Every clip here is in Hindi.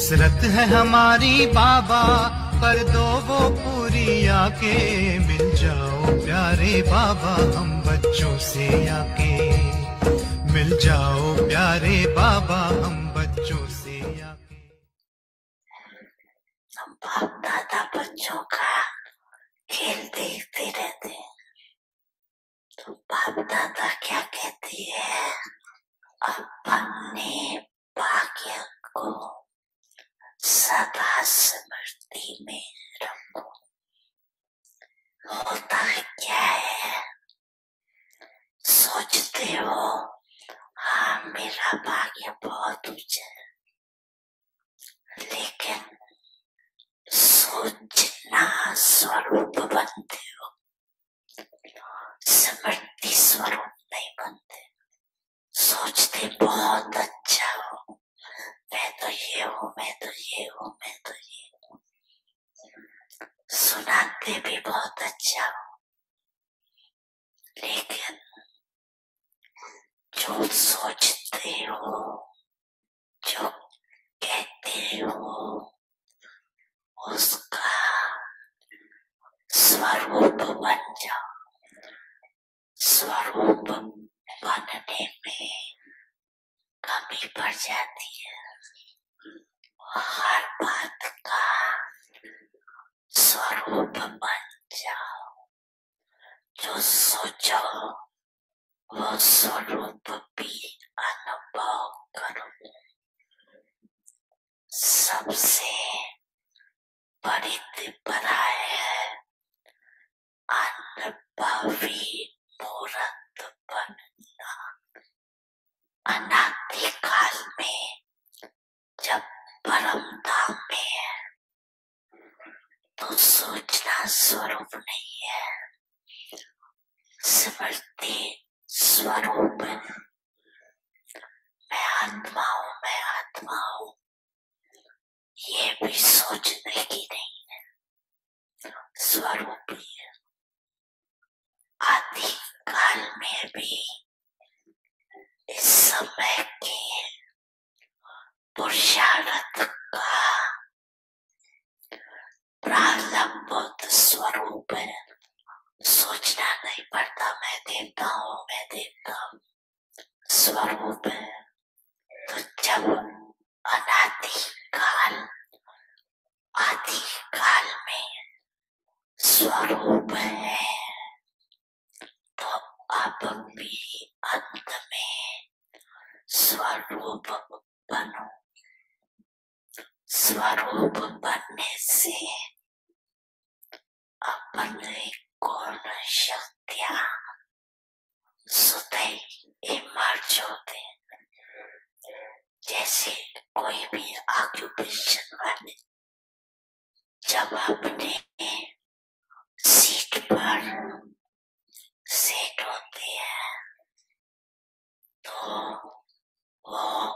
हसरत है हमारी बाबा, कर दो वो पूरी आके। मिल जाओ प्यारे बाबा हम बच्चों से आके। मिल जाओ प्यारे बाबा हम बच्चों से आके। हम बाप दादा बच्चों का खेल देखते रहते हैं, तो बाप दादा क्या कहती है, अपने भाग्य को सदा स्मृति में रखो। होता क्या है, सोचते हो हाँ मेरा भाग्य बहुत ऊंचा है, लेकिन सोचना स्वरूप बनते हो, स्मृति स्वरूप नहीं बनते। सोचते बहुत अच्छा हो, मैं तो ये हूँ, मैं तो ये हूँ, मैं तो ये हूँ। सुनाते भी बहुत अच्छा हो, लेकिन जो सोचते हो, जो कहते हो, उसका स्वरूप बन जाओ। स्वरूप बनने में कमी पड़ जाती है। हर बात का स्वरूप बन जाओ। जो सोचो वो स्वरूप भी अनुभव करो। सबसे बड़ी दिव्यता है अनुभवी मूर्त बनना। अनादि काल में जब परम धाम में है, तो सोचना स्वरूप नहीं है, स्मृति स्वरूप है। मैं आत्मा हूँ, मैं आत्मा हूँ, ये भी सोचने की नहीं है, स्वरूप ही है। आदि काल में भी इस समय के पुरुषार्थ का प्रारंभ स्वरूप है। सोचना नहीं पड़ता, मैं देखता हूँ, मैं देखता हूँ, स्वरूप है। तो जब अनादि काल, आदि काल में स्वरूप है, तो अब भी अंत में स्वरूप बनो। स्वरूप बनने से अपने गुण शक्तियां स्वतः इमर्ज होते। जैसे कोई भी ऑक्यूपेशन वाले जब अपने सीट पर सेट होते हैं, तो वो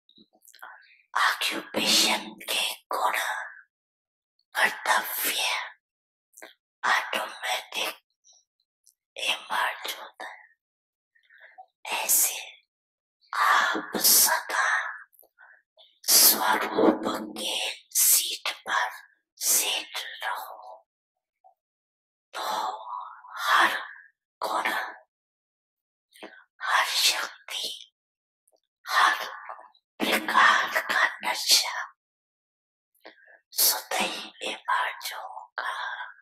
ऑक्यूपेशन के गुण, कर्तव्य ऑटोमेटिक इमर्ज होता है। ऐसे आप सदा स्वरूप के सीट पर सेट रहो, तो हर गुण, हर शक्ति, हर प्रकार का नशा स्वतः इमर्ज होगा।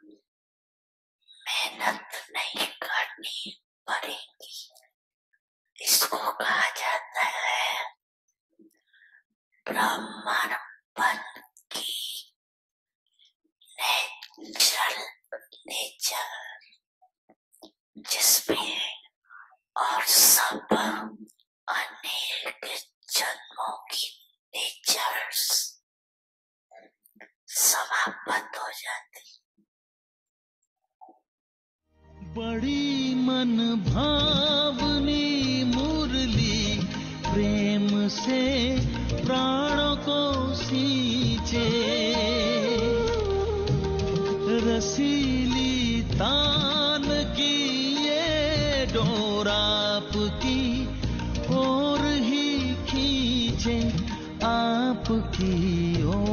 मेहनत नहीं करनी पड़ेगी। इसको कहा जाता है ब्राह्मणपन की नेचर, जिसमें और सब अनेक जन्मों की नेचर्स समाप्त हो जाती। बड़ी मन भावनी मुरली प्रेम से प्राणों को सींचे। रसीली तान की ये डोर आपकी और ही खींचे, आपकी ओर।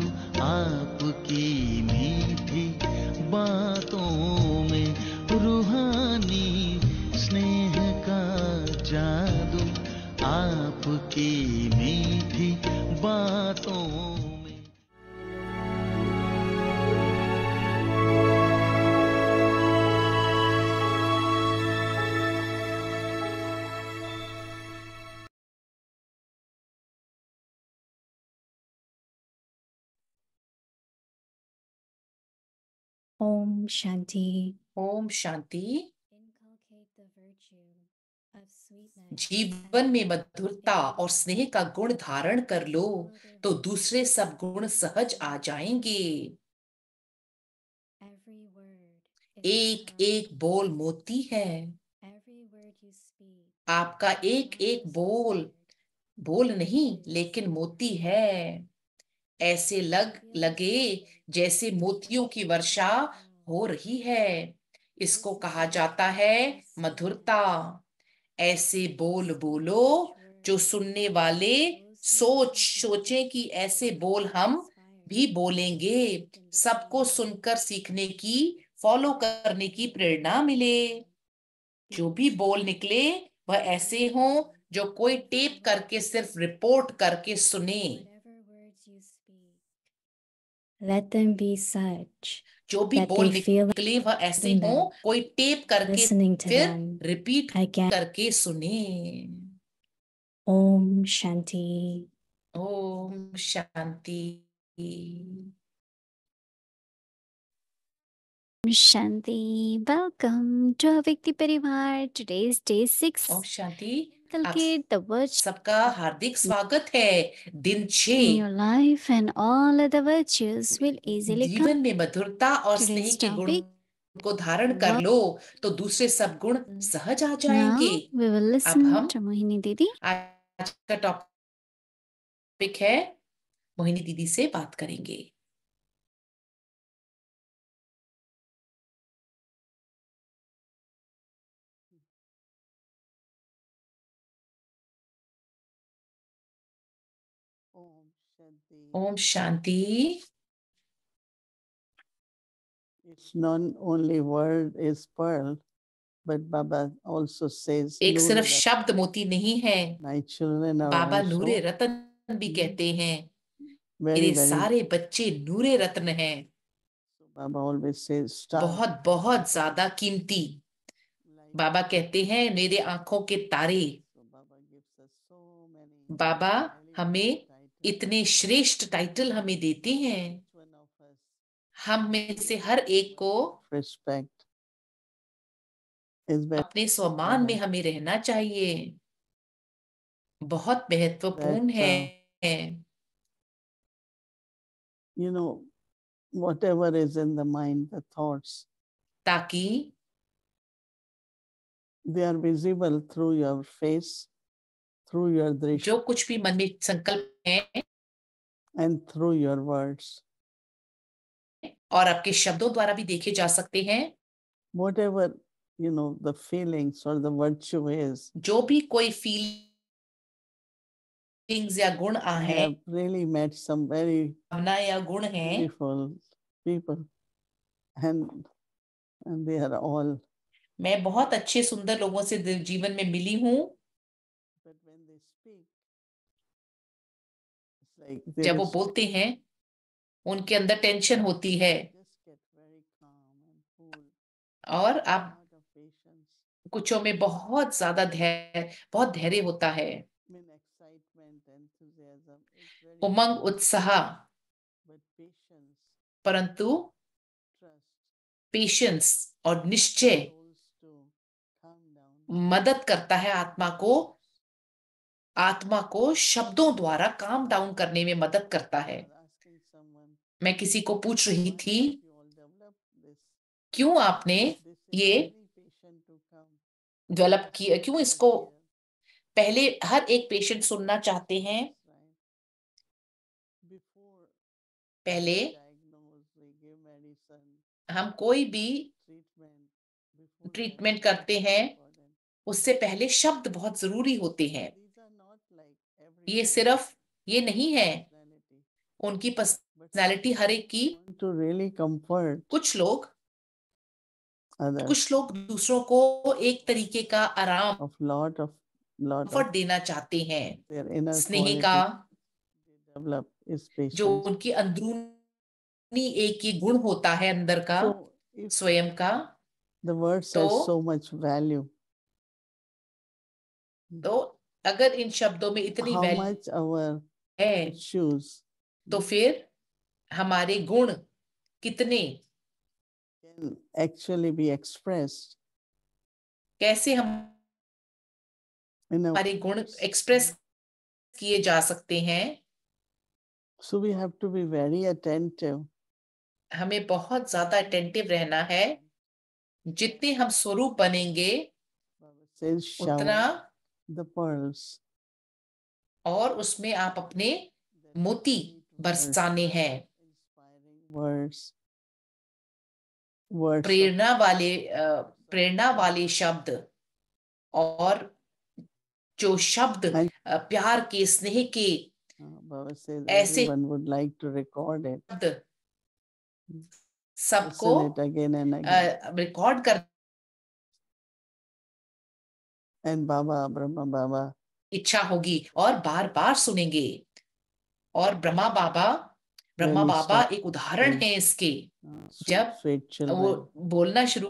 दूं आपकी मीठी बातों में, रूहानी स्नेह का जादू आपकी मीठी बातों में। Om Shanti. Om Shanti. Inculcate the virtue of sweetness जीवन and में मधुरता और स्नेह का गुण धारण कर लो तो दूसरे सब गुण सहज आ जाएंगे। every word is एक pearl. एक बोल मोती है। Every word you speak आपका एक एक बोल बोल नहीं लेकिन मोती है। ऐसे लगे जैसे मोतियों की वर्षा हो रही है। इसको कहा जाता है मधुरता। ऐसे बोल बोलो जो सुनने वाले सोचें कि ऐसे बोल हम भी बोलेंगे। सबको सुनकर सीखने की, फॉलो करने की प्रेरणा मिले। जो भी बोल निकले वह ऐसे हो जो कोई टेप करके सिर्फ रिपोर्ट करके सुने। Whatever words you speak, let them be such जो भी that बोल they feel निकले वह ऐसे in हो them, कोई टेप करके listening to फिर them रिपीट again. करके सुने। Om Shanti. Om Shanti. Shanti, welcome to Avikti Parivar. Today's day 6. Om Shanti. आप Inculcate the virtue सबका हार्दिक स्वागत है। दिन in 6। your life and all other virtues will easily come. जीवन में मधुरता और स्नेह Today's के गुण topic. को धारण कर लो तो दूसरे सब गुण सहज आ Now जाएंगे। we will अब listen हम to Mohini Didi. आज का टॉपिक है मोहिनी दीदी से बात करेंगे। Om Shanti. It's not only word is pearl, but Baba also says, एक सिर्फ Nure शब्द मोती नहीं है, my children are Baba also नूरे रतन भी कहते हैं। very, मेरे very. सारे बच्चे नूरे रत्न हैं, So Baba always says, star. बहुत बहुत ज्यादा कीमती। Like बाबा कहते हैं मेरे आंखों के तारे। so Baba gives us so many बाबा highly हमें valued titles. इतने श्रेष्ठ टाइटल हमें देते हैं। Each one of us हम में से हर एक को respect is very अपने स्वमान में हमें रहना चाहिए। बहुत महत्वपूर्ण है। you know, whatever is in the mind, the thoughts, ताकि they are visible through your face, through your drishti, जो कुछ भी मन में संकल्प है and through your words. और आपके शब्दों द्वारा भी देखे जा सकते हैं। Whatever, you know, the feelings or the virtue is, जो भी कोई फीलिंग्स या गुण I है, have really met some very भावना या गुण है, beautiful people, and they are all. मैं बहुत अच्छे सुंदर लोगों से जीवन में मिली हूँ। But when they speak, it's like there जब वो is बोलते हैं उनके अंदर टेंशन होती है just get very calm and cool, और आप lot of patience, कुछों में बहुत ज्यादा बहुत धैर्य होता है। I mean excitement, enthusiasm. It's very उमंग, उत्साह, but patience, परंतु trust, पेशेंस और निश्चय souls to calm down. मदद करता है आत्मा को शब्दों द्वारा काम डाउन करने में मदद करता है। I was asking someone, मैं किसी को पूछ रही why थी have you all developed this? क्यों आपने This is ये very patient to come. Develop किया, क्यों But इसको here, पहले हर एक पेशेंट सुनना चाहते हैं। right, before पहले we diagnose, we give medicine, हम कोई भी treatment, before ट्रीटमेंट that, करते it's हैं, important. उससे पहले शब्द बहुत जरूरी होते हैं। These are not like ये everybody सिर्फ ये नहीं है personality, उनकी but पर्सनैलिटी हर एक की, want to really comfort कुछ लोग others दूसरों को एक तरीके का आराम, of lot of कंफर्ट देना चाहते हैं। their inner स्नेह का quality develop is जो patience. उनकी अंदरूनी एक ये गुण होता है अंदर का, So if स्वयं का, the words तो has so much value, तो अगर इन शब्दों में इतनी how वैल्यू much our है, issues तो फिर हमारे गुण कितने, can actually be expressed कैसे हम in a हमारे गुण एक्सप्रेस किए जा सकते हैं। so we have to be very attentive. हमें बहुत ज्यादा अटेंटिव रहना है। जितने हम स्वरूप बनेंगे Baba says उतना, shower the pearls. और उसमें आप अपने मोती बरसाने हैं। Inspiring words प्रेरणा वाले शब्द, और जो शब्द प्यार के, स्नेह के, Baba says ऐसे everyone would like to record it, शब्द सबको listen it again and again. Record कर And Baba, Brahma Baba, इच्छा होगी और बार बार सुनेंगे। और ब्रह्मा बाबा really start एक उदाहरण है इसके। जब sweet वो children. बोलना शुरू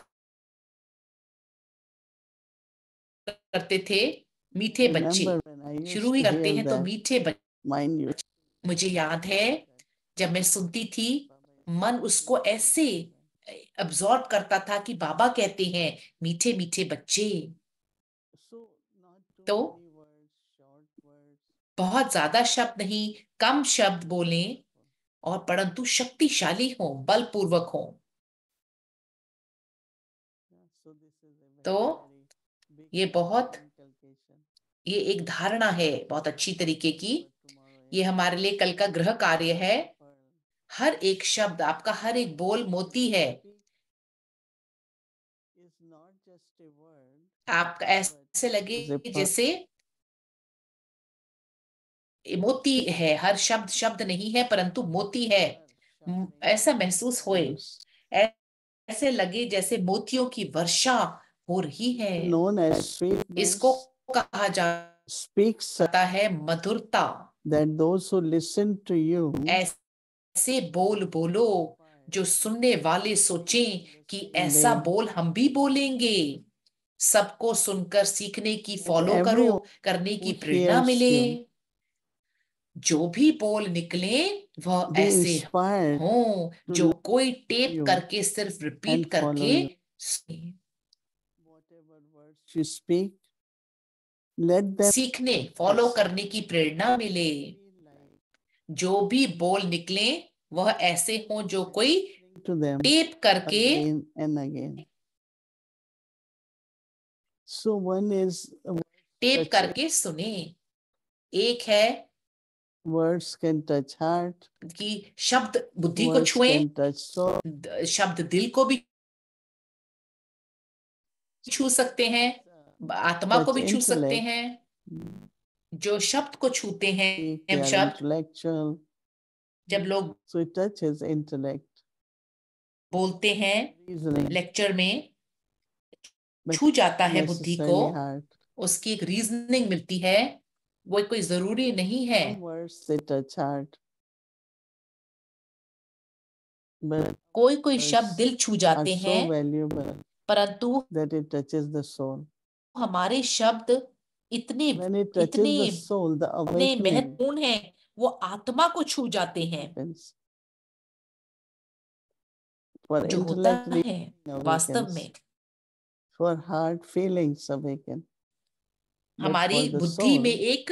करते थे, मीठे बच्चे Remember when I used शुरू ही to करते hear हैं तो that, मीठे बच्चे। mind you, मुझे याद है जब मैं सुनती थी, मन उसको ऐसे अब्सॉर्ब करता था कि बाबा कहते हैं मीठे मीठे बच्चे। so not too तो many words, short words, बहुत ज्यादा शब्द नहीं, कम शब्द बोलें, और परंतु शक्तिशाली हो, बलपूर्वक हो। so this is a very, तो very big ये बहुत, inculcation. ये एक धारणा है बहुत अच्छी तरीके की। ये हमारे लिए कल का गृह कार्य है। हर एक शब्द आपका, हर एक बोल मोती है। Is not just a word, आपका ऐसे लगे जैसे मोती है, हर शब्द शब्द नहीं है परंतु मोती है। ऐसा महसूस होए, ऐसे लगे जैसे मोतियों की वर्षा हो रही है। known as sweetness, इसको कहा speaks जाता है मधुरता। that those who listen to you ऐसे बोल बोलो जो सुनने वाले सोचें कि ऐसा बोल हम भी बोलेंगे। सबको सुनकर सीखने की, फॉलो करो, करने की प्रेरणा मिले। जो भी बोल निकले वह be ऐसे inspired हो to जो listen कोई टेप you करके, सिर्फ रिपीट and follow करके you. सुने। Whatever words you speak, let them सीखने, फॉलो करने की प्रेरणा मिले। जो भी बोल निकले वह ऐसे हो जो कोई to them टेप करके again and again. So one is tape करके सुने। एक है words can touch heart, कि शब्द बुद्धि को words छुए, can touch soul, शब्द दिल को भी छू सकते हैं, आत्मा को touch भी छू सकते intellect, हैं। जो शब्द को छूते हैं, they are शब्द, intellectual. जब लोग So it touches intellect, बोलते हैं reasoning, लेक्चर में, but छू जाता है बुद्धि को, necessarily heart. उसकी एक रीजनिंग मिलती है। वो कोई जरूरी नहीं है। Some words they touch heart, but कोई कोई शब्द words दिल छू are जाते so हैं, valuable परंतु that it touches the soul. हमारे शब्द इतने When it touches the soul, the awakening महत्वपूर्ण हैं, वो आत्मा को छू जाते हैं। happens. For जो होता intellect है reasoning वास्तव awakens, में for heart feelings awaken, but हमारी for the बुद्धि soul, में एक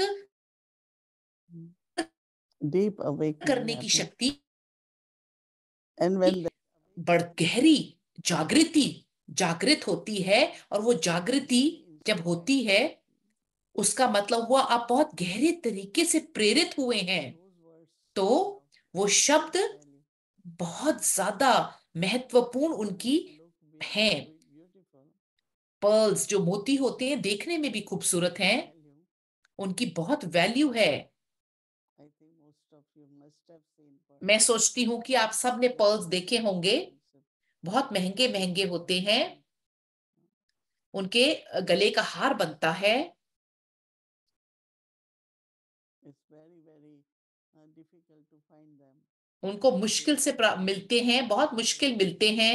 deep awakening करने की happens. शक्ति, And when बड़ गहरी जागृत होती है। और वो जागृति जब होती है, उसका मतलब हुआ आप बहुत गहरे तरीके से प्रेरित हुए हैं। तो वो शब्द बहुत ज्यादा महत्वपूर्ण उनकी हैं। पर्ल्स जो मोती होते हैं, देखने में भी खूबसूरत हैं, उनकी बहुत वैल्यू है। I think most of you must have seen pearls. मैं सोचती हूँ कि आप सब ने पर्ल्स देखे होंगे, बहुत महंगे महंगे होते हैं, उनके गले का हार बनता है। It's very, very difficult to find them. उनको मुश्किल से मिलते हैं, बहुत मुश्किल मिलते हैं।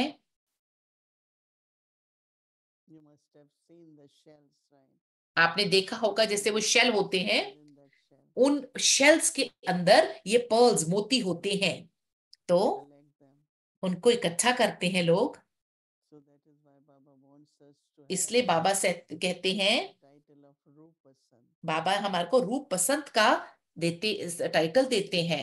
You must have seen the shells, right? आपने देखा होगा जैसे वो शेल होते हैं, In that shell, उन शेल्स के अंदर ये पर्ल्स मोती होते हैं, तो collect them. उनको इकट्ठा करते हैं लोग। So that is why Baba wants us to have इसलिए बाबा से कहते हैं, the title of Rupasan. बाबा हमारे को रूप बसंत का टाइटल देते हैं।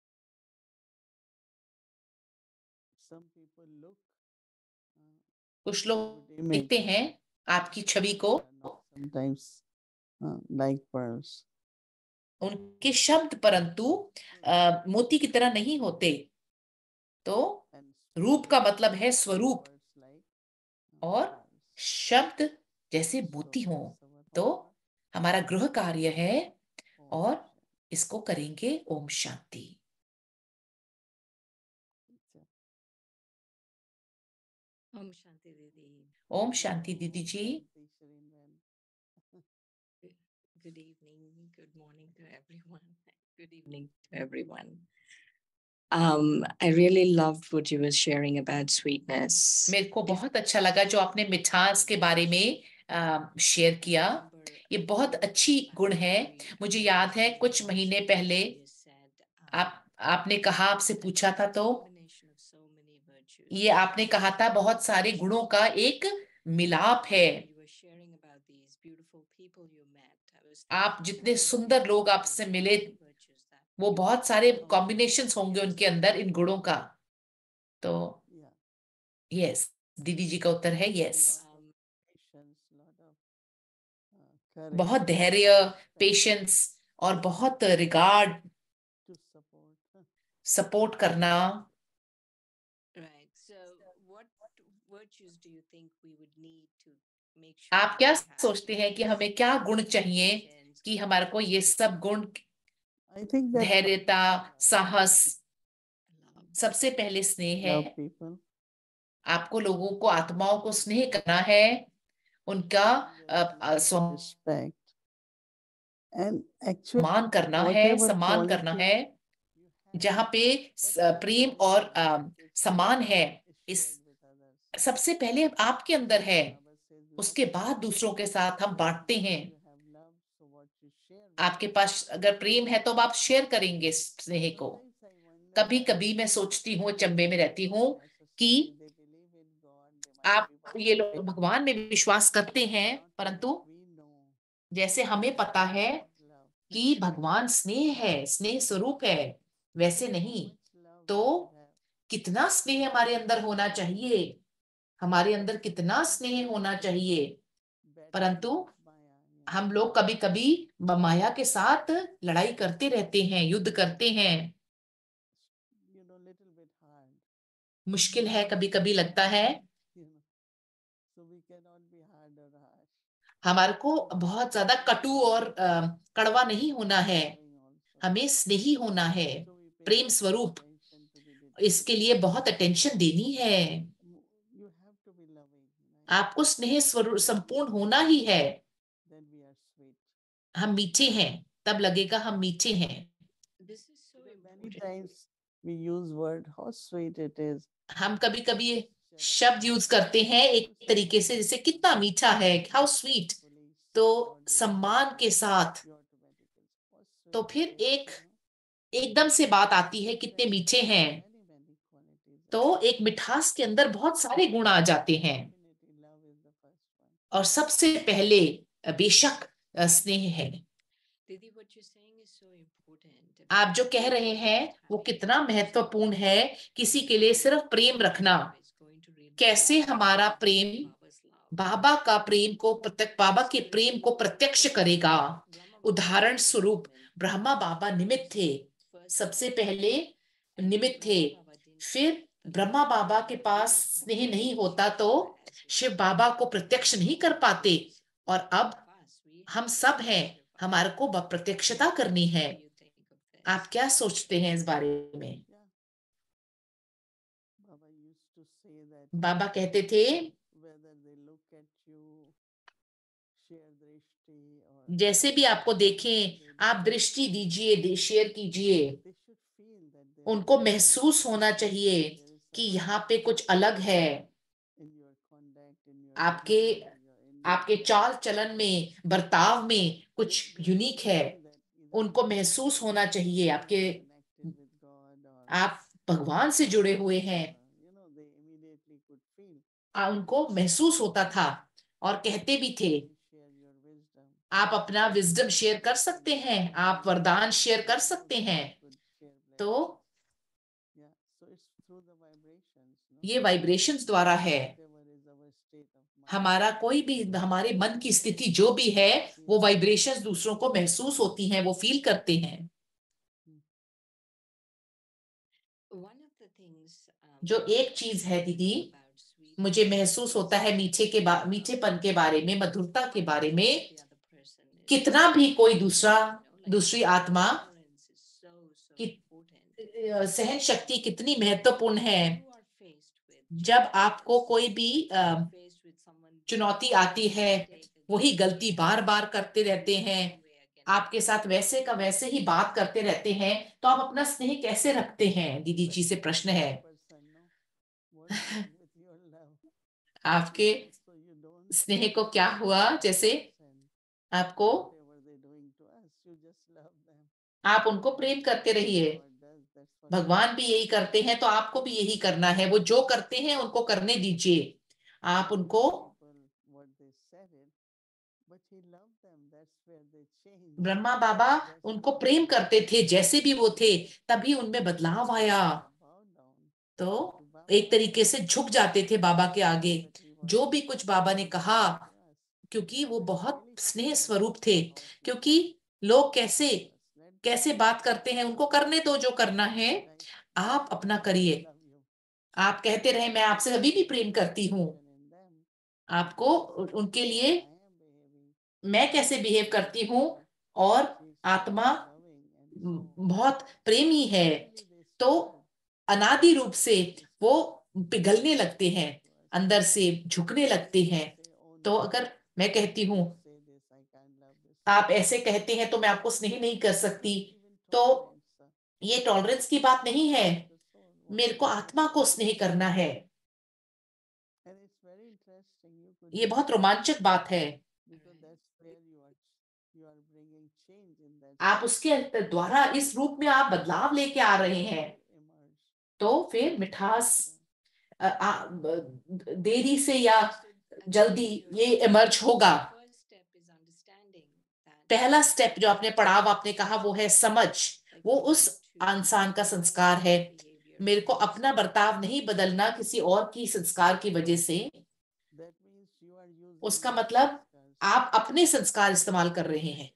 Some people look कुछ लोग good image, देखते हैं आपकी छवि को, not sometimes like pearls. उनके शब्द परंतु मोती की तरह नहीं होते। तो And रूप का मतलब है स्वरूप, words like और pearls. शब्द जैसे So मोती हो। that's our तो homework. हमारा गृह कार्य है, Om और Shanti. इसको करेंगे। Om Shanti. Om Shanti Didi. Om Shanti दीदी जी। Shanti Shriman. Good evening, good morning to everyone. Good evening to everyone. I really loved what you were sharing about sweetness. मेरे को बहुत अच्छा लगा जो आपने मिठास के बारे में शेयर किया। ये बहुत अच्छी गुण है। मुझे याद है कुछ महीने पहले आपने कहा, आपसे पूछा था, तो ये आपने कहा था बहुत सारे गुणों का एक मिलाप है। आप जितने सुंदर लोग आपसे मिले, वो बहुत सारे कॉम्बिनेशंस होंगे उनके अंदर इन गुणों का। तो Yeah. यस, दीदी जी का उत्तर है yes. Patience, lot of courage बहुत धैर्य, पेशेंस और बहुत रिगार्ड, to support. सपोर्ट करना। Right. So, what virtues do you think we would need to make sure आप that क्या we have सोचते हैं कि हमें क्या गुण चाहिए patience, कि हमारे को ये सब गुण, I think that धैर्यता, साहस, love? सबसे पहले स्नेह है। love people. आपको लोगों को, आत्माओं को स्नेह करना है, उनका Respect. And actually, सम्मान करना है, whatever सम्मान करना quality है। you have, जहाँ पे प्रेम और सम्मान है, इस share with others. सबसे पहले आपके अंदर है, Baba says you उसके must बाद दूसरों के साथ हम बांटते हैं। you have love, so what you share with आपके पास अगर प्रेम है तो अब आप शेयर करेंगे स्नेह को। Sometimes I wonder कभी that कभी मैं सोचती हूँ, चंबे में रहती हूँ, my कि society, they believe in God, they might आप be ये लोग भगवान में विश्वास करते हैं, not परंतु like we know जैसे हमें पता है love. कि भगवान स्नेह है, स्नेह स्वरूप है, वैसे नहीं। Much love तो we should have. कितना स्नेह हमारे अंदर होना चाहिए, हमारे अंदर कितना स्नेह होना चाहिए। Battle परंतु with Maya, yeah. हम लोग कभी कभी माया के साथ लड़ाई करते रहते हैं, युद्ध करते हैं। Little bit hard. मुश्किल है, कभी कभी लगता है। You know, so we cannot be hard or harsh. हमारे को बहुत ज्यादा कटु और कड़वा नहीं होना है, Loving also. हमें स्नेही होना है, So we pay Prem much स्वरूप। attention to the details. इसके लिए बहुत अटेंशन देनी है। You have to be loving. Right? आपको स्नेह स्वरूप संपूर्ण होना ही है। Then we are sweet. हम मीठे हैं, तब लगेगा हम मीठे हैं। This is so Many important. times we use word how sweet it is. हम कभी कभी शब्द यूज करते हैं एक तरीके से, जैसे कितना मीठा है, हाउ स्वीट, तो सम्मान के साथ। तो फिर एकदम से बात आती है, कितने मीठे हैं, तो एक मिठास के अंदर बहुत सारे गुण आ जाते हैं। और सबसे पहले बेशक स्नेह है। Didi, what you're saying is so important. आप जो कह रहे हैं वो कितना महत्वपूर्ण है, किसी के लिए सिर्फ प्रेम रखना। कैसे हमारा प्रेम बाबा का प्रेम को बाबा के प्रेम को प्रत्यक्ष करेगा। उदाहरण स्वरूप ब्रह्मा बाबा निमित्त थे, सबसे पहले निमित्त थे। फिर ब्रह्मा बाबा के पास स्नेह नहीं होता तो शिव बाबा को प्रत्यक्ष नहीं कर पाते। और अब हम सब हैं, हमारे को प्रत्यक्षता करनी है। आप क्या सोचते हैं इस बारे में? used to say that बाबा कहते थे whether they look at you, share drishti or जैसे भी आपको देखें they आप do, दृष्टि दीजिए, शेयर कीजिए, they should feel that there is उनको something महसूस होना different, चाहिए there is कि something यहाँ पे कुछ अलग है in your conduct, in your आपके behavior, in आपके your चाल चलन में, बर्ताव में they कुछ should यूनिक है। feel that either उनको महसूस होना चाहिए they आपके are connected with God or आप भगवान से जुड़े हुए हैं। you know, they immediately could feel. उनको महसूस होता था और कहते भी थे You share your wisdom. आप अपना विजडम शेयर कर सकते हैं, आप वरदान शेयर कर सकते हैं। तो Yeah, so it's through the vibrations, no? ये वाइब्रेशंस द्वारा है। Whatever is our state of mind. हमारा कोई भी, हमारे मन की स्थिति जो भी है, वो वाइब्रेशंस दूसरों को महसूस होती हैं, वो फील करते हैं। One of the things, जो एक चीज है दीदी, about sweetness मुझे महसूस होता है मीठेपन के बारे में, मधुरता के बारे में, the other person is, कितना भी कोई दूसरा, you know, like दूसरी आत्मा tolerance is so कि important. सहन शक्ति कितनी महत्वपूर्ण है। You are faced with जब आपको कोई भी faced with someone चुनौती आती है, वही गलती बार बार करते रहते हैं, आपके साथ वैसे का वैसे ही बात करते रहते हैं, तो आप अपना स्नेह कैसे रखते हैं? दीदी जी से प्रश्न है। Person, no? What's wrong with your love? आपके So you don't स्नेह को क्या हुआ? जैसे and आपको, whatever they're doing to us, you just love them. आप उनको प्रेम करते रहिए। God does, that's what भगवान भी यही करते हैं, तो आपको भी यही करना है। वो जो करते हैं उनको करने दीजिए, आप उनको। people, what they said it, but he loved them. That's where they changed. Brahma बाबा उनको प्रेम करते थे, जैसे भी वो थे, तभी उनमें बदलाव आया। Bow down. तो एक तरीके से झुक जाते थे बाबा के आगे, जो भी कुछ बाबा ने कहा, क्योंकि वो बहुत स्नेह स्वरूप थे। क्योंकि लोग कैसे कैसे बात करते हैं, उनको करने दो जो करना है, आप अपना करिए। आप कहते रहे मैं आपसे अभी भी प्रेम करती हूँ, आपको उनके लिए मैं कैसे बिहेव करती हूँ, और आत्मा बहुत प्रेमी है, तो अनादि रूप से वो पिघलने लगते हैं, अंदर से झुकने लगते हैं। तो अगर मैं कहती हूँ आप ऐसे कहते हैं तो मैं आपको स्नेह नहीं कर सकती, तो ये टॉलरेंस की बात नहीं है, मेरे को आत्मा को स्नेह करना है। ये बहुत रोमांचक बात है। आप उसके द्वारा इस रूप में आप बदलाव लेके आ रहे हैं, तो फिर मिठास देरी से या जल्दी ये इमर्ज होगा। पहला स्टेप जो आपने पड़ाव आपने कहा वो है समझ, वो उस इंसान का संस्कार है। मेरे को अपना बर्ताव नहीं बदलना किसी और की संस्कार की वजह से, उसका मतलब आप अपने संस्कार इस्तेमाल कर रहे हैं।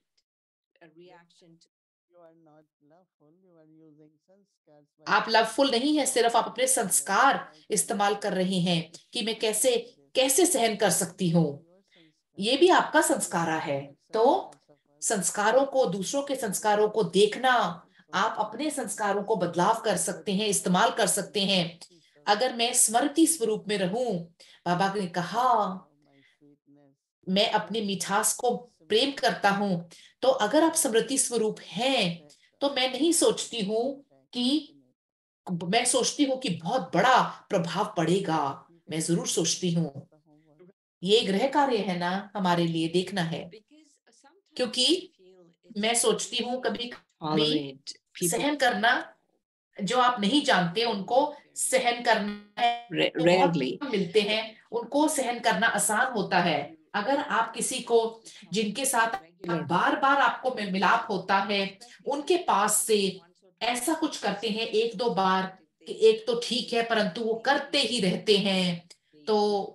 आप लवफुल नहीं है, सिर्फ आप अपने संस्कार इस्तेमाल कर रहे हैं कि मैं कैसे कैसे सहन कर सकती हूँ। ये भी आपका संस्कारा है। तो संस्कारों को, दूसरों के संस्कारों को देखना, आप अपने संस्कारों को बदलाव कर सकते हैं, इस्तेमाल कर सकते हैं। अगर मैं स्मृति स्वरूप में रहूं, बाबा ने कहा मैं अपनी मिठास को प्रेम करता हूं, तो अगर आप स्मृति स्वरूप हैं, तो मैं नहीं सोचती हूँ कि, मैं सोचती हूँ कि बहुत बड़ा प्रभाव पड़ेगा। मैं जरूर सोचती हूँ ये गृह कार्य है ना, हमारे लिए देखना है। क्योंकि मैं सोचती हूँ कभी सहन करना, जो आप नहीं जानते उनको सहन करना है, तो बहुत मिलते हैं, उनको सहन करना आसान होता है। अगर आप किसी को, जिनके साथ बार बार आपको मिलाप होता है, उनके पास से ऐसा कुछ करते हैं एक दो बार कि एक तो ठीक है, परंतु वो करते ही रहते हैं, तो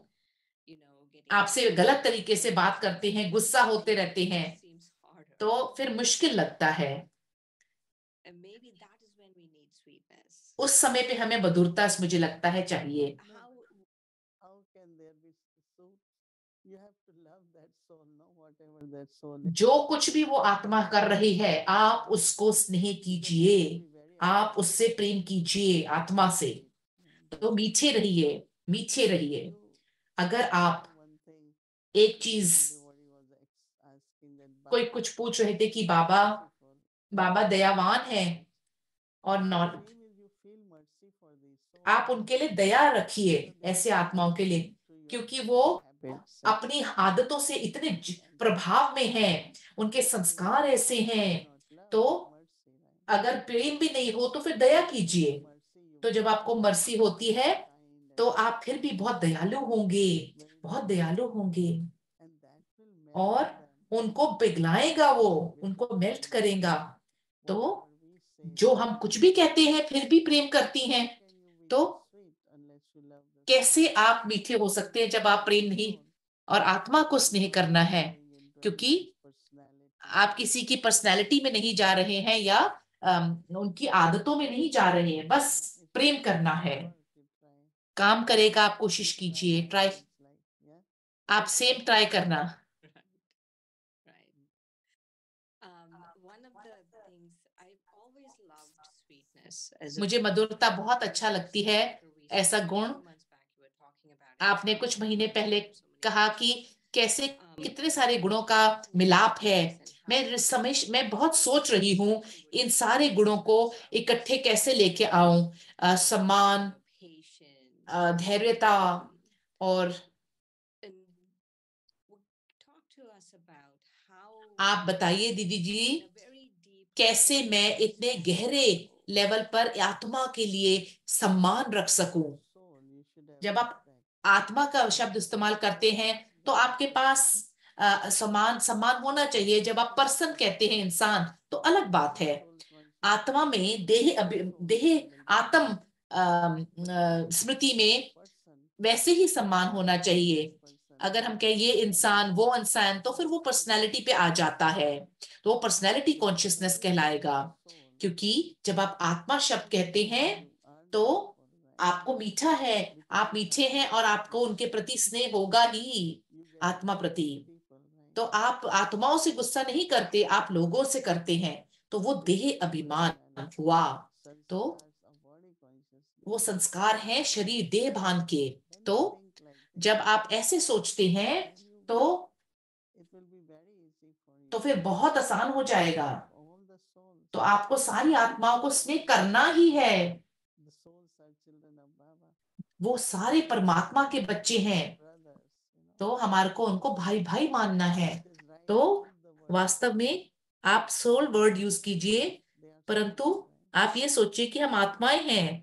आपसे गलत तरीके से बात करते हैं, गुस्सा होते रहते हैं, तो फिर मुश्किल लगता है। उस समय पे हमें मधुरता, मुझे लगता है, चाहिए। जो कुछ भी वो आत्मा कर रही है, आप उसको स्नेह कीजिए, आप उससे प्रेम कीजिए, आत्मा से। तो मीठे रहिए, मीठे रहिए। अगर आप एक चीज, कोई कुछ पूछ रहे थे कि बाबा बाबा दयावान है और नॉन, आप उनके लिए दया रखिए, ऐसे आत्माओं के लिए, क्योंकि वो अपनी आदतों से इतने प्रभाव में हैं, उनके संस्कार ऐसे हैं। तो अगर प्रेम भी नहीं हो तो फिर दया कीजिए। तो जब आपको मर्सी होती है तो आप फिर भी बहुत दयालु होंगे, बहुत दयालु होंगे, और उनको पिघलाएगा, वो उनको मेल्ट करेगा। तो जो हम कुछ भी कहते हैं फिर भी प्रेम करती हैं, तो कैसे आप मीठे हो सकते हैं जब आप प्रेम नहीं, और आत्मा को स्नेह करना है, क्योंकि आप किसी की पर्सनैलिटी में नहीं जा रहे हैं या उनकी आदतों में नहीं जा रहे हैं, बस प्रेम करना है। काम करेगा, आप कोशिश कीजिए, ट्राई, आप सेम ट्राई करना। मुझे मधुरता बहुत अच्छा लगती है, ऐसा गुण। आपने कुछ महीने पहले कहा कि कैसे कितने सारे गुणों का मिलाप है। मैं बहुत सोच रही हूँ इन सारे गुणों को इकट्ठे कैसे लेके आऊं। सम्मान, धैर्यता, और आप बताइए दीदी जी, कैसे मैं इतने गहरे लेवल पर आत्मा के लिए सम्मान रख सकूं। जब आप आत्मा का शब्द इस्तेमाल करते हैं तो आपके पास सम्मान होना चाहिए। जब आप पर्सन कहते हैं, इंसान, तो अलग बात है। आत्मा में देह आत्म स्मृति में वैसे ही सम्मान होना चाहिए। अगर हम कहें ये इंसान, वो इंसान, तो फिर वो पर्सनैलिटी पे आ जाता है, तो वो पर्सनैलिटी कॉन्शियसनेस कहलाएगा। क्योंकि जब आप आत्मा शब्द कहते हैं तो आपको मीठा है, आप मीठे हैं, और आपको उनके प्रति स्नेह होगा ही, आत्मा प्रति। तो आप आत्माओं से गुस्सा नहीं करते, आप लोगों से करते हैं, तो वो देह अभिमान हुआ। तो वो संस्कार हैं शरीर देह भान के। तो जब आप ऐसे सोचते हैं तो फिर बहुत आसान हो जाएगा। तो आपको सारी आत्माओं को स्नेह करना ही है, वो सारे परमात्मा के बच्चे हैं, तो हमारे को उनको भाई भाई मानना है। तो वास्तव में आप सोल वर्ड यूज कीजिए, परंतु आप ये सोचिए कि हम आत्माएं हैं।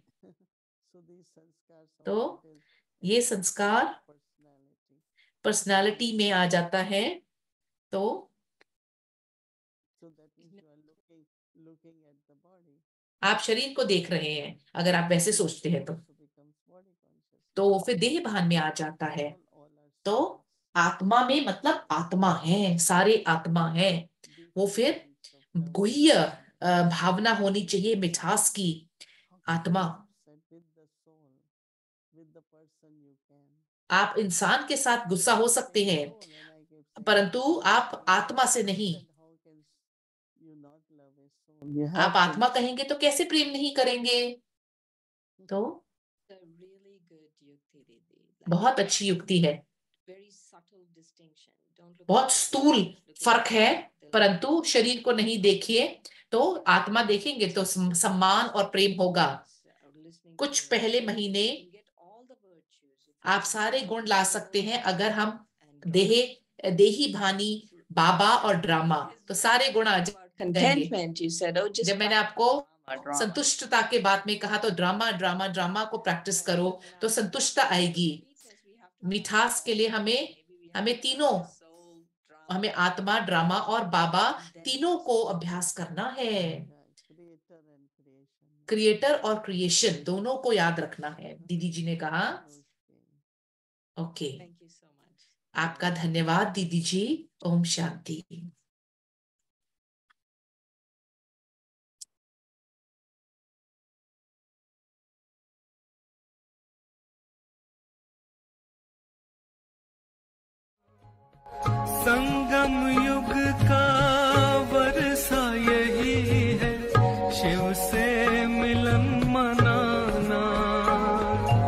तो ये संस्कार पर्सनालिटी में आ जाता है। तो आप शरीर को देख रहे हैं, अगर आप वैसे सोचते हैं तो फिर देह भान में आ जाता है। तो आत्मा में मतलब आत्मा है, सारे आत्मा है। वो फिर गुह्य भावना होनी चाहिए, मिठास की आत्मा। आप इंसान के साथ गुस्सा हो सकते हैं, परंतु आप आत्मा से नहीं। आप आत्मा कहेंगे तो कैसे प्रेम नहीं करेंगे। तो बहुत अच्छी युक्ति है, बहुत स्थूल फर्क है, परंतु शरीर को नहीं देखिए, तो आत्मा देखेंगे तो सम्मान और प्रेम होगा। कुछ पहले महीने आप सारे गुण ला सकते हैं अगर हम देही भानी, बाबा और ड्रामा, तो सारे गुण आ जाएंगे। जब मैंने आपको संतुष्टता के बात में कहा तो ड्रामा ड्रामा ड्रामा को प्रैक्टिस करो तो संतुष्टता आएगी। मिठास के लिए हमें तीनों, हमें आत्मा, ड्रामा और बाबा तीनों को अभ्यास करना है। क्रिएटर और क्रिएशन दोनों को याद रखना है, दीदी जी ने कहा। ओके, आपका धन्यवाद दीदी जी। ओम शांति। संगम युग का वर्षा यही है, शिव से मिलन मनाना।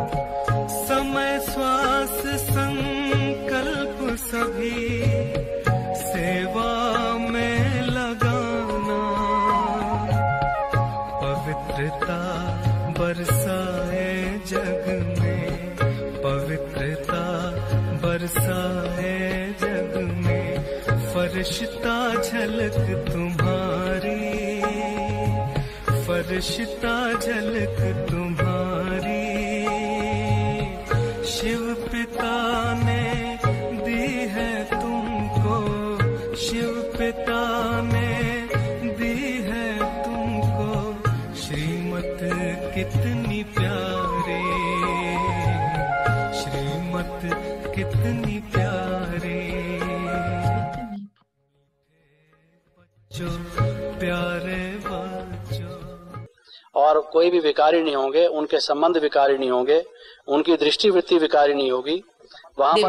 जग में, पवित्रता बरसाए जग में, फरिश्ता झलक तुम्हारी, फरिश्ता झलक तुम्हारी, शिव पिता ने दी है तुमको, शिव पिता ने दी है तुमको, श्रीमत कितनी प्यारी, श्रीमत कितनी प्यारी, बच्चों प्यारे बच्चों। और कोई भी विकारी नहीं होंगे, उनके संबंध विकारी नहीं होंगे, उनकी दृष्टिवृत्ति विकारी नहीं होगी, वहां पर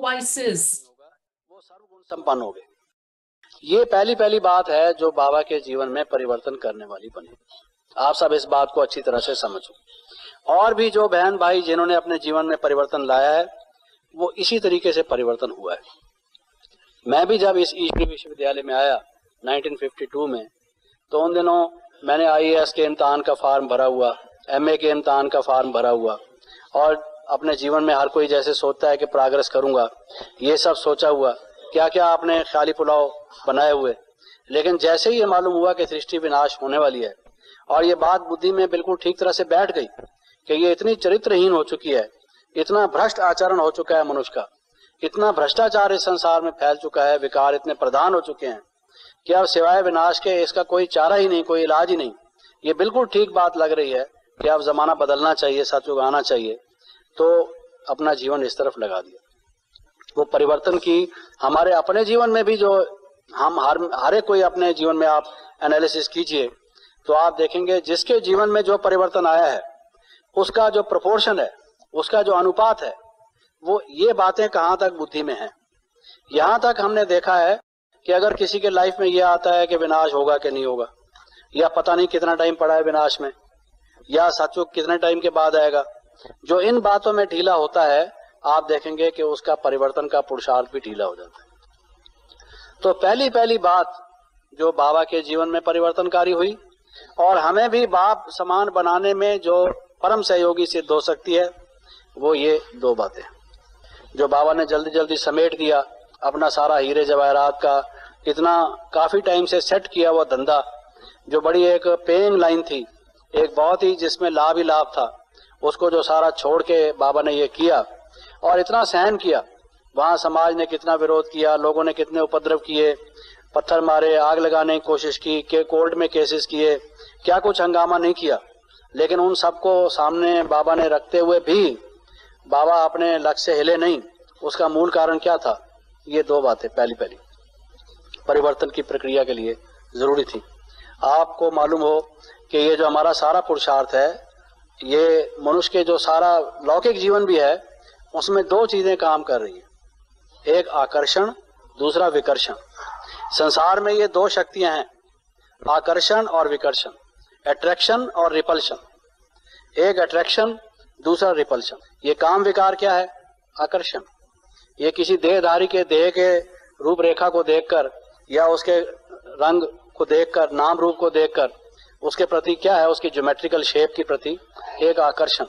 वो सर्वगुण संपन्न होंगे। ये पहली बात है जो बाबा के जीवन में परिवर्तन करने वाली बनी। आप सब इस बात को अच्छी तरह से समझो। और भी जो बहन भाई जिन्होंने अपने जीवन में परिवर्तन लाया है, वो इसी तरीके से परिवर्तन हुआ है। मैं भी जब इस ईश्वरी विश्वविद्यालय में आया 1952 में, तो उन दिनों मैंने IAS के इम्तहान का फॉर्म भरा हुआ, MA के इम्तहान का फॉर्म भरा हुआ, और अपने जीवन में हर कोई जैसे सोचता है कि प्रोग्रेस करूंगा, ये सब सोचा हुआ, क्या क्या आपने ख्याली पुलाव बनाए हुए। लेकिन जैसे ही ये मालूम हुआ कि सृष्टि विनाश होने वाली है, और ये बात बुद्धि में बिल्कुल ठीक तरह से बैठ गई कि ये इतनी चरित्रहीन हो चुकी है, इतना भ्रष्ट आचरण हो चुका है मनुष्य का, इतना भ्रष्टाचार इस संसार में फैल चुका है, विकार इतने प्रधान हो चुके हैं कि अब सिवाय विनाश के इसका कोई चारा ही नहीं, कोई इलाज ही नहीं। ये बिल्कुल ठीक बात लग रही है कि अब जमाना बदलना चाहिए, सतयुग आना चाहिए। तो अपना जीवन इस तरफ लगा दिया। वो परिवर्तन की हमारे अपने जीवन में भी, जो हम हर एक कोई अपने जीवन में आप एनालिसिस कीजिए तो आप देखेंगे जिसके जीवन में जो परिवर्तन आया है, उसका जो प्रोपोर्शन है, उसका जो अनुपात है, वो ये बातें कहाँ तक बुद्धि में है। यहाँ तक हमने देखा है कि अगर किसी के लाइफ में ये आता है कि विनाश होगा कि नहीं होगा, या पता नहीं कितना टाइम पड़ा है विनाश में, या सचमुच कितने टाइम के बाद आएगा, जो इन बातों में ढीला होता है, आप देखेंगे कि उसका परिवर्तन का पुरुषार्थ भी ढीला हो जाता है। तो पहली बात जो बाबा के जीवन में परिवर्तनकारी हुई, और हमें भी बाप समान बनाने में जो परम सहयोगी सिद्ध हो सकती है, वो ये दो बातें जो बाबा ने जल्दी जल्दी समेट दिया। अपना सारा हीरे जवाहरात का इतना काफी टाइम से सेट किया हुआ धंधा, जो बड़ी एक पेइंग लाइन थी, एक बहुत ही जिसमें लाभ ही लाभ था, उसको जो सारा छोड़ के बाबा ने ये किया, और इतना सहन किया। वहां समाज ने कितना विरोध किया, लोगों ने कितने उपद्रव किए, पत्थर मारे, आग लगाने की कोशिश की, के कोर्ट में केसेस किए, क्या कुछ हंगामा नहीं किया। लेकिन उन सबको सामने बाबा ने रखते हुए भी बाबा अपने लक्ष्य से हिले नहीं। उसका मूल कारण क्या था? ये दो बातें पहली परिवर्तन की प्रक्रिया के लिए जरूरी थी। आपको मालूम हो कि ये जो हमारा सारा पुरुषार्थ है, ये मनुष्य के जो सारा लौकिक जीवन भी है, उसमें दो चीजें काम कर रही है, एक आकर्षण, दूसरा विकर्षण। संसार में ये दो शक्तियां हैं, आकर्षण और विकर्षण, अट्रैक्शन और रिपल्शन। एक अट्रैक्शन, दूसरा रिपल्शन। ये काम विकार क्या है? आकर्षण। ये किसी देहधारी के देह के रूपरेखा को देखकर या उसके रंग को देखकर, नाम रूप को देखकर उसके प्रति क्या है, उसकी ज्योमेट्रिकल शेप के प्रति एक आकर्षण,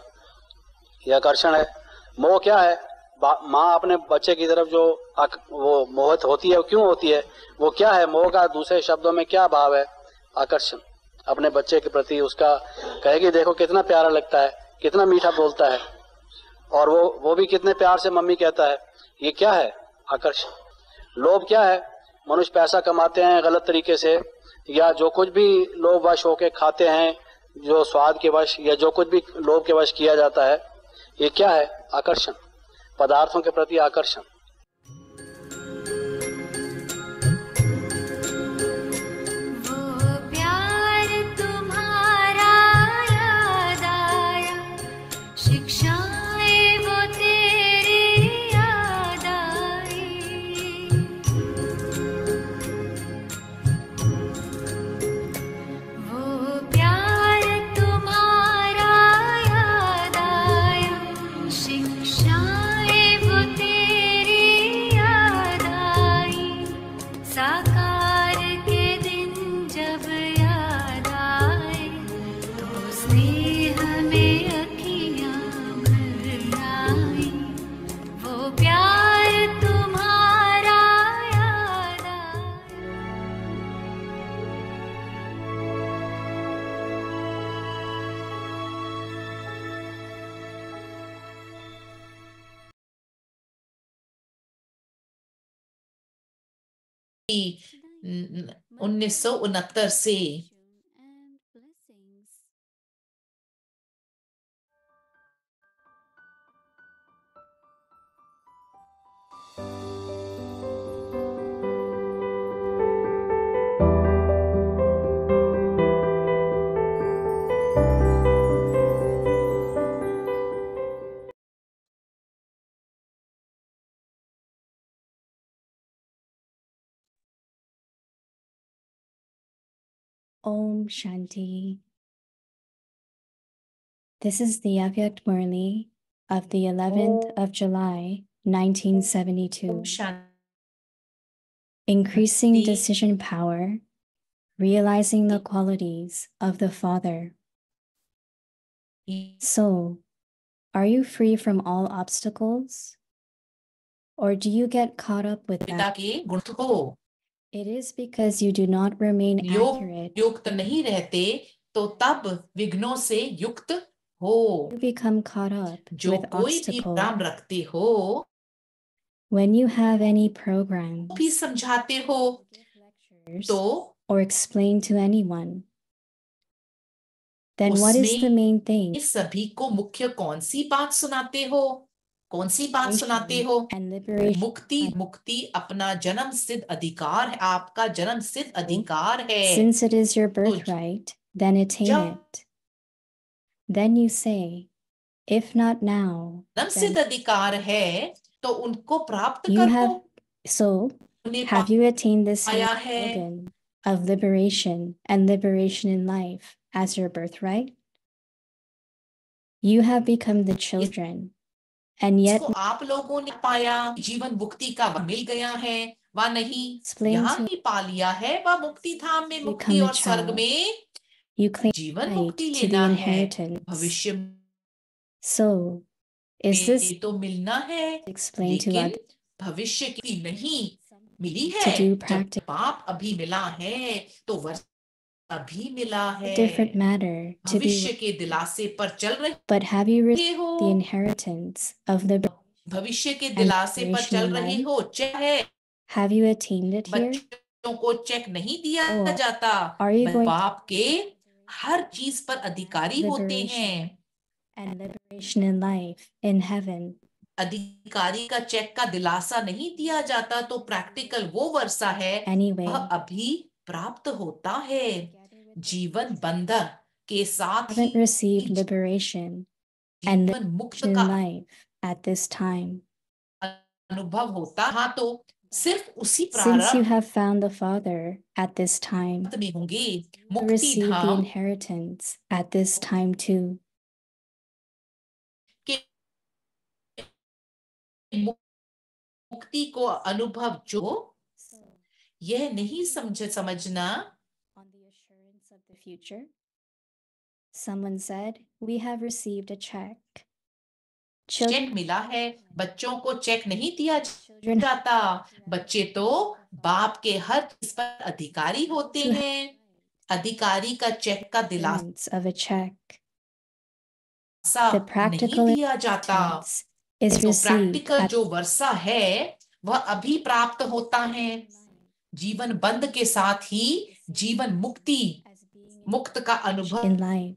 ये आकर्षण है। मोह क्या है? माँ अपने बच्चे की तरफ जो वो मोहित होती है, क्यों होती है, वो क्या है? मोह का दूसरे शब्दों में क्या भाव है? आकर्षण। अपने बच्चे के प्रति उसका कहेगी देखो कितना प्यारा लगता है, कितना मीठा बोलता है, और वो भी कितने प्यार से मम्मी कहता है। ये क्या है? आकर्षण। लोभ क्या है? मनुष्य पैसा कमाते हैं गलत तरीके से, या जो कुछ भी लोभ वश होके खाते हैं, जो स्वाद के वश या जो कुछ भी लोभ के वश किया जाता है, ये क्या है? आकर्षण। पदार्थों के प्रति आकर्षण। स्नेह में अखियाँ 1969 से। Om Shanti. This is the Avyak Murli of the 11th of July, 1972. Increasing decision power, realizing the qualities of the Father. So, are you free from all obstacles? Or do you get caught up with पिता that? के गुण हो, It is because you do not remain accurate. युक्त नहीं रहते तो तब विघ्नों से युक्त हो। You become caught up जो with कोई भी obstacles. प्रोग्राम रखते हो, When you have any programs, भी समझाते हो lectures, तो or explain to anyone, then what is the उसमें main thing? सभी को मुख्य कौन सी बात सुनाते हो? कौन सी बात सुनाते हो? And liberation. मुक्ति। मुक्ति अपना जन्म सिद्ध अधिकार है, आपका जन्म सिद्ध अधिकार है। Since it is your birthright, then attain it. Then you say, if not now, जन्म सिद्ध अधिकार है तो उनको प्राप्त you करो। have. So, उन्हें have you attained this पाया high है। slogan of liberation and liberation in life as your birthright? You have become the children, and yet इसको आप लोगों ने पाया, जीवन मुक्ति का वह मिल गया है वह नहीं, explain यहाँ to ही पा लिया है वह मुक्ति धाम में, मुक्ति become a और स्वर्ग child. में You claim जीवन right मुक्ति to the लेना है। inheritance. भविष्य So, is this में तो मिलना है, explain to लेकिन others भविष्य की नहीं मिली to है। do जब practice? पाप अभी मिला है तो वर्ष अभी मिला है। Different matter to भविष्य be. के दिलासे पर चल रहे But have you received हो, the inheritance of the भविष्य के and दिलासे पर liberation चल in रहे life? हो, चाहे Have you attained it here? बच्चों को चेक नहीं दिया Or जाता, are you going बाप के हर चीज पर अधिकारी होते हैं। and liberation in life in heaven? अधिकारी का चेक का दिलासा नहीं दिया जाता तो प्रैक्टिकल वो वर्षा है Anyway, वह अभी प्राप्त होता है। जीवन बंधन के साथ haven't received he liberation and जीवन मुक्त liberation का in life at this time. अनुभव होता। हाँ, तो सिर्फ उसी Since you प्रारब्ध have found the Father at this time, में होंगे। you मुक्ति receive the Dham inheritance at this time too. के मुक्ति को अनुभव जो यह नहीं समझना On the assurance of the future, someone said, we have received a check. Check Children, मिला है, बच्चों को चेक नहीं दिया children जाता। बच्चे तो बाप के हर चीज पर अधिकारी होते हैं। अधिकारी का चेक का दिलासा assurance of a check. The नहीं practical दिया जाता। inheritance is तो received प्रैक्टिकल at जो वर्षा है वह अभी प्राप्त होता है। जीवन बंध के साथ ही जीवन मुक्ति as being मुक्त का अनुभव in life.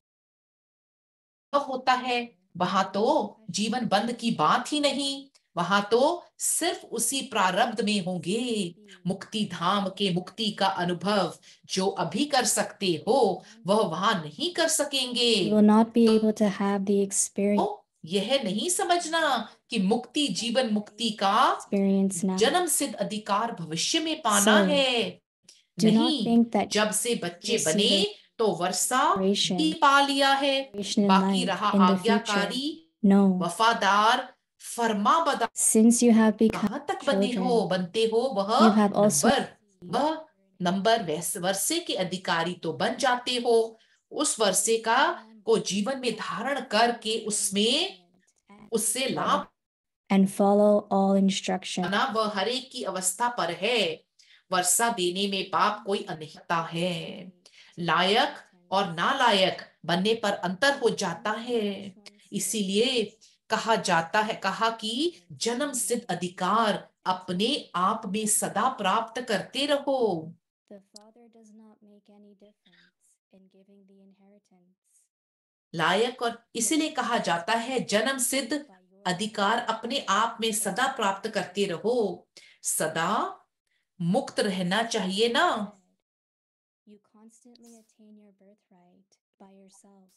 होता है। वहां तो जीवन बंद की बात ही नहीं, वहां तो सिर्फ उसी प्रारब्ध में होंगे। मुक्ति धाम के मुक्ति का अनुभव जो अभी कर सकते हो वह वहां नहीं कर सकेंगे। You will not be able to have the experience तो यह नहीं समझना कि मुक्ति जीवन मुक्ति का now. जन्म सिद्ध अधिकार भविष्य में पाना So, है। Do not नहीं, think that जब से बच्चे receive बने तो वर्षा liberation, ही पा लिया है। liberation in बाकी life रहा in the आज्ञाकारी, No, वफादार, फरमाबरदार। since you have become कहाँ तक बने हो children, बनते हो वह you have also नंबर वर्षे के अधिकारी तो बन जाते हो। उस वर्षे का को जीवन में धारण करके उससे लाभ and follow all instruction. ना वह हर एक की अवस्था पर है। वर्षा देने में पाप कोई अनिश्चितता है। लायक और नालायक बनने पर अंतर हो जाता है। इसीलिए कहा जाता है, कहा कि जन्म सिद्ध अधिकार अपने आप में सदा प्राप्त करते रहो। The Father does not make any difference in giving the inheritance. लायक और इसलिए कहा जाता है जन्म सिद्ध अधिकार अपने आप में सदा प्राप्त करते रहो। सदा मुक्त रहना चाहिए ना। You constantly attain your birthright by yourself.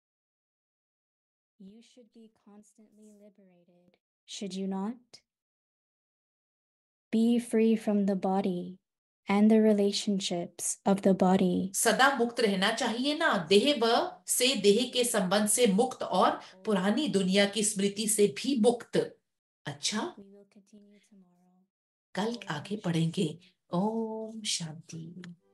You should be constantly liberated, should you not? Be free from the body and the relationships of the body. सदा मुक्त रहना चाहिए ना, देह व से देह के संबंध से मुक्त और पुरानी दुनिया की स्मृति से भी मुक्त। अच्छा, We will continue tomorrow. कल आगे पढ़ेंगे। ओम शांति।